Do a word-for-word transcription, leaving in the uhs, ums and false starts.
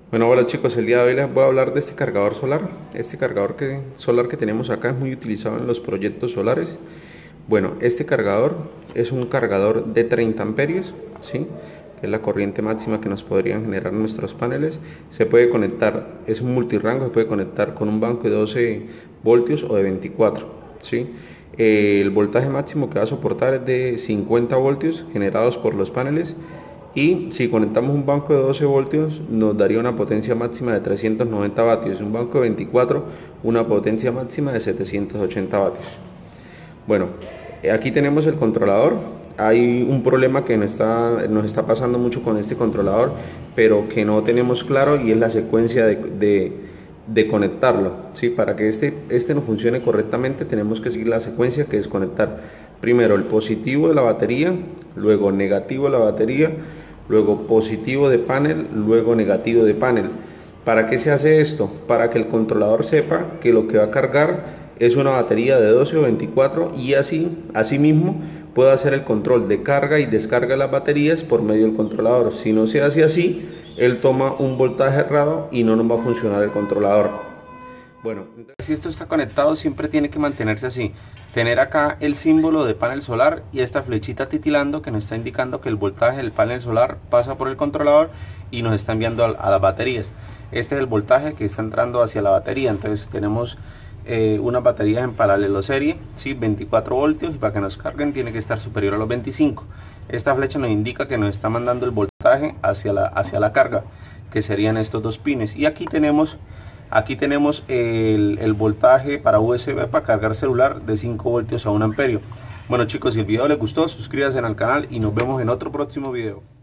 Bueno, hola chicos, el día de hoy les voy a hablar de este cargador solar. Este cargador que, solar que tenemos acá es muy utilizado en los proyectos solares. Bueno, este cargador es un cargador de treinta amperios, ¿sí? Que es la corriente máxima que nos podrían generar nuestros paneles. Se puede conectar, es un multirrango, se puede conectar con un banco de doce voltios o de veinticuatro, ¿sí? El voltaje máximo que va a soportar es de cincuenta voltios generados por los paneles, y si conectamos un banco de doce voltios nos daría una potencia máxima de trescientos noventa vatios, un banco de veinticuatro una potencia máxima de setecientos ochenta vatios. Bueno, aquí tenemos el controlador. Hay un problema que nos está, nos está pasando mucho con este controlador, pero que no tenemos claro, y es la secuencia de, de, de conectarlo, ¿sí? Para que este, este nos funcione correctamente tenemos que seguir la secuencia, que es conectar primero el positivo de la batería, luego negativo de la batería, luego positivo de panel, luego negativo de panel. ¿Para qué se hace esto? Para que el controlador sepa que lo que va a cargar es una batería de doce o veinticuatro, y así, así mismo puede hacer el control de carga y descarga de las baterías por medio del controlador. Si no se hace así, él toma un voltaje errado y no nos va a funcionar el controlador. Bueno, entonces, si esto está conectado, siempre tiene que mantenerse así. Tener acá el símbolo de panel solar y esta flechita titilando que nos está indicando que el voltaje del panel solar pasa por el controlador y nos está enviando a, a las baterías. Este es el voltaje que está entrando hacia la batería. Entonces tenemos eh, unas baterías en paralelo serie, ¿sí? veinticuatro voltios, y para que nos carguen tiene que estar superior a los veinticinco. Esta flecha nos indica que nos está mandando el voltaje hacia la, hacia la carga, que serían estos dos pines. Y aquí tenemos Aquí tenemos el, el voltaje para U S B para cargar celular de cinco voltios a un amperio. Bueno chicos, si el video les gustó, suscríbanse al canal y nos vemos en otro próximo video.